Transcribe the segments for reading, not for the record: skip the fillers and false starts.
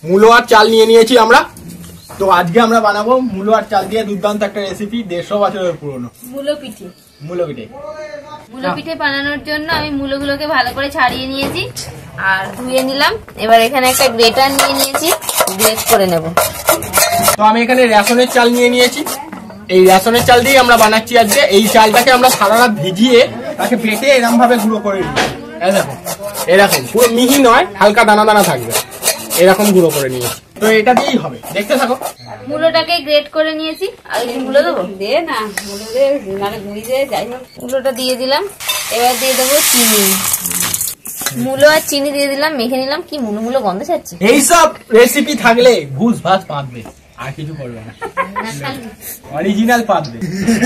মূলো আর চাল নিয়ে নিয়েছি আমরা। তো আজকে আমরা বানাবো মূলো আর চাল দিয়ে দুর্দান্ত একটা রেসিপি, 150 বছরের পুরনো মূলো পিঠে। মূলো পিঠে বানানোর জন্য আমি মূলোগুলোকে ভালো করে ছাড়িয়ে নিয়েছি আর ধুয়ে নিলাম। এবার এখানে একটা গ্রেটার নিয়ে নিয়েছি, গ্রেট করে নেব। তো আমি এখানে রেশনের চাল নিয়ে নিয়েছি। এই রেশনের চাল দিয়ে আমরা বানাচ্ছি আজকে। এই চালটাকে আমরা সারা রাত ভিজিয়ে তাকে বেটে এরকম ভাবে গুঁড়ো করে নিই। দেখো এরকম পুরো মিহি নয়, হালকা দানা দানা থাকবে, এরকম গুঁড়ো করে নিয়েছি। তো এটা দিয়েই হবে, দেখতে থাকো। মূলোটাকে গ্রেট করে নিয়েছি। আর একটু মূলো দেবো, দে না মূলো দে, মানে গুঁড়ি দে, যাই হোক। মূলোটা দিয়ে দিলাম। এবার দিয়ে দেবো চিনি। মূলো আর চিনি দিয়ে দিলাম, মেখে নিলাম। কি মুলো মুলো গন্ধ ছাড়ছে। এইসব রেসিপি থাকলে ঘুষ ভাত পাতবে, আর কিছু করবে না, অরিজিনাল পাতবে।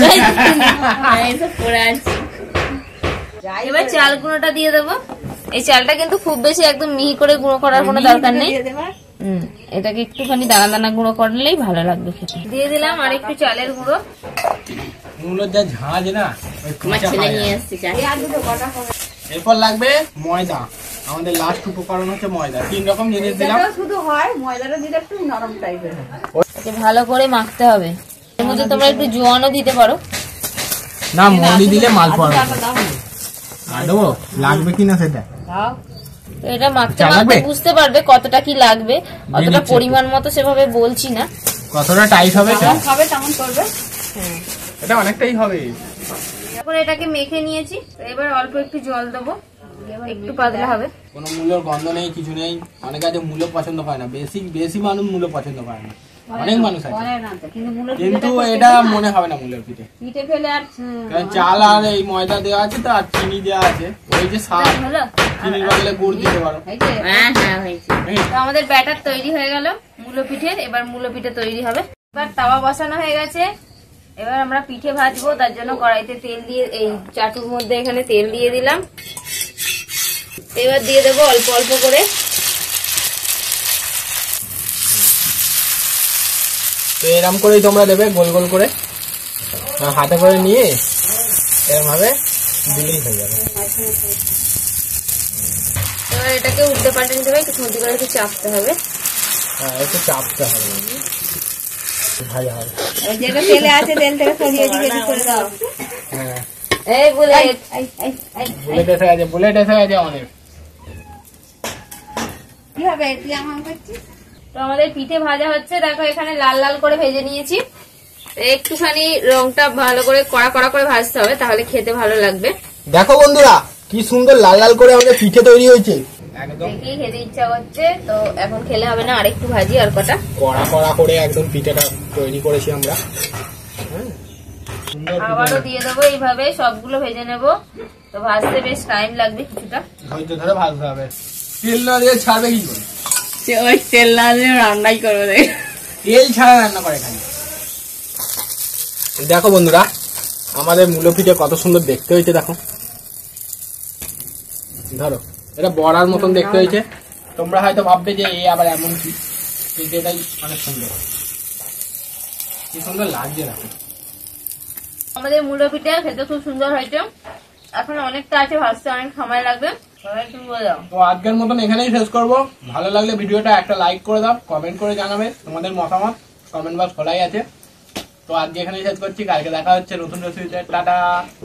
এবার চাল গুঁড়োটা দিয়ে দেবো। এই চালটা কিন্তু খুব বেশি একদম মিহি করে গুঁড়ো করার কোনো দরকার নেই। এটাকে একটুখানি দানা দানা গুঁড়ো করলেই ভালো লাগবে খেতে। দিয়ে দিলাম আর একটু চালের গুঁড়ো। মূলোর যা ঝাঁজ না, ছেলে নিয়ে আসছি। এরপর লাগবে ময়দা। আমাদের লাস্ট উপকরণ হচ্ছে ময়দা। 3 রকম জিনিস দিলাম। শুধু হয় ময়দাটা দিলে একটু নরম টাইপের হয়। এটাকে ভালো করে মাখতে হবে। এর মধ্যে তোমরা একটু জোয়ানও দিতে পারো। না, মলি দিলে মাল পড়ে। দেবো লাগবে কিনা সেটা। তো এটা মাখতে মাখতে বুঝতে পারবে কতটা কি লাগবে। অতটা পরিমাণ মতো সেভাবে বলছি না, কতটা টাইট হবে হবে তেমন করবে। এটা অনেকটাই হবে। এখন এটাকে মেখে নিয়েছি। এবার অল্প একটু জল দেবো, একটু পাতলা হবে। কোনো মূলোর গন্ধ নেই, কিছু নেই। অনেকে আছে মূলো পছন্দ করে না, বেশি মানুষ মূলো পছন্দ করে না, অনেক মানুষ আছে। কিন্তু এটা মনে হবে না মূলের পিঠে। পিঠে ফেলে আর চাল আর এই ময়দা দেওয়া আছে, তো আর চিনি দেওয়া আছে। ওই যে স্বাদ, চিনির বদলে গুড় দিতে পারো। তো আমাদের ব্যাটার তৈরি হয়ে গেল মূলো পিঠের। এবার মূলো পিঠে তৈরি হবে। এবার তাওয়া বসানো হয়ে গেছে। এবার আমরা পিঠে ভাজবো। তার জন্য কড়াইতে তেল দিয়ে, এই চাটুর মধ্যে এখানে তেল দিয়ে দিলাম। এবার দিয়ে দেবো অল্প অল্প করে। তো এরকম করেই তোমরা দেবে, গোল গোল করে হাতে করে নিয়ে এরকম ভাবে দিলেই হয়ে যাবে। এবার এটাকে উল্টে পাল্টে নিতে হবে, একটু খুঁটি করে একটু চাপতে হবে। হ্যাঁ, একটু চাপতে হবে, ভাজা হবে। যেটা তেলে আছে তেলটাকে সরিয়ে দিয়ে একটু করে দাও। হ্যাঁ, এই বুলেট এসে গেছে, বুলেট এসে গেছে অনেক। কি হবে তুই আমার করছিস? তো আমাদের পিঠে ভাজা হচ্ছে। দেখো এখানে লাল লাল করে ভেজে নিয়েছি। একটুখানি রংটা ভালো করে কড়া কড়া করে ভাজতে হবে, তাহলে খেতে ভালো লাগবে। দেখো বন্ধুরা, কি সুন্দর লাল লাল করে আমাদের পিঠে তৈরি হয়েছে। একদম দেখি খেতে ইচ্ছা করছে। তো এখন খেলে হবে না, আরেকটু ভাজি আর কটা। কড়া কড়া করে একদম পিঠেটা তৈরি করেছি আমরা। আবারও দিয়ে দেবো এইভাবে, সবগুলো ভেজে নেব। তো ভাজতে বেশ টাইম লাগবে কিছুটা, ধৈর্য ধরে ভাজতে হবে। তেল না দিয়ে ছাড়বে কি করে? ওই তেল না দিয়ে রান্নাই করবে। তেল ছাড়া রান্না করে খাই। দেখো বন্ধুরা, আমাদের মূলো পিঠে কত সুন্দর দেখতে হয়েছে। দেখো, ধরো এটা বড়ার মতন দেখতে হয়েছে। তোমরা হয়তো ভাববে যে এই আবার এমন কি, কিন্তু এটাই অনেক সুন্দর, কি সুন্দর লাগছে। দেখো আমাদের মূলো পিঠে খেতে খুব সুন্দর হয়েছে। এখন অনেকটা আছে ভাজতে, অনেক সময় লাগবে। সবাই তুমি বলে দাও। তো আজকের মতন এখানেই শেষ করবো। ভালো লাগলে ভিডিওটা একটা লাইক করে দাও, কমেন্ট করে জানাবে তোমাদের মতামত। কমেন্ট বক্স খোলাই আছে। তো আজকে এখানেই শেষ করছি, কালকে দেখা হচ্ছে নতুন রেসিপিতে। টাটা।